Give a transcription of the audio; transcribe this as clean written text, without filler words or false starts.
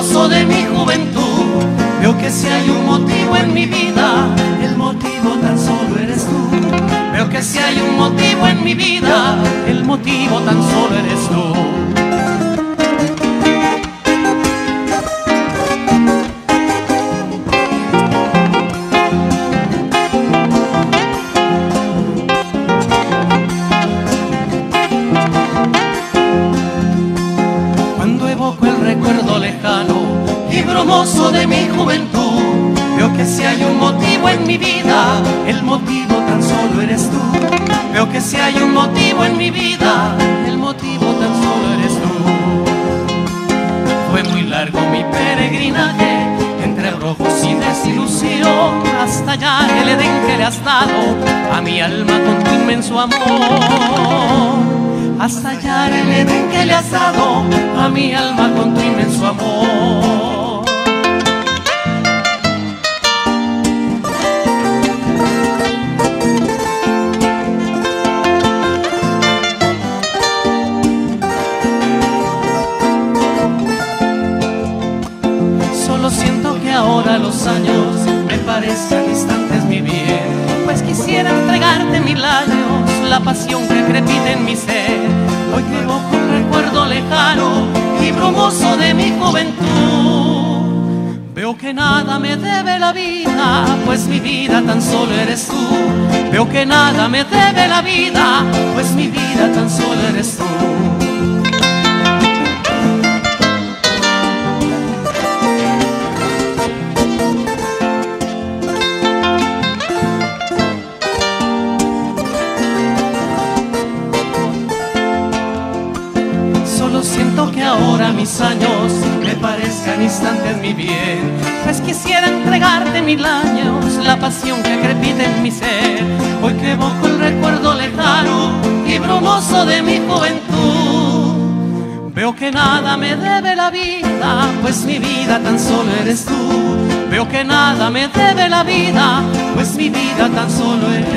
bromoso de mi juventud. Veo que si hay un motivo en mi vida, el motivo tan solo eres tú. Veo que si hay un motivo en mi vida, el motivo tan solo eres tú. Bromoso de mi juventud, veo que si hay un motivo en mi vida, el motivo tan solo eres tú. Veo que si hay un motivo en mi vida, el motivo tan solo eres tú. Fue muy largo mi peregrinaje, entre arrojos y desilusión, hasta hallar el Edén que le has dado a mi alma con tu inmenso amor. Hasta hallar el Edén que le has dado a mi alma con tu inmenso amor. Siento que ahora los años me parecen instantes, mi bien, pues quisiera entregarte mil años, la pasión que crepita en mi ser. Hoy que evoco un recuerdo lejano y bromoso de mi juventud. Veo que nada me debe la vida, pues mi vida tan solo eres tú. Veo que nada me debe la vida, pues mi vida tan solo eres tú. Siento que ahora mis años me parezcan instantes, mi bien, pues quisiera entregarte mil años, la pasión que crepita en mi ser. Hoy que evoco el recuerdo lejano y bromoso de mi juventud. Veo que nada me debe la vida, pues mi vida tan solo eres tú. Veo que nada me debe la vida, pues mi vida tan solo eres tú.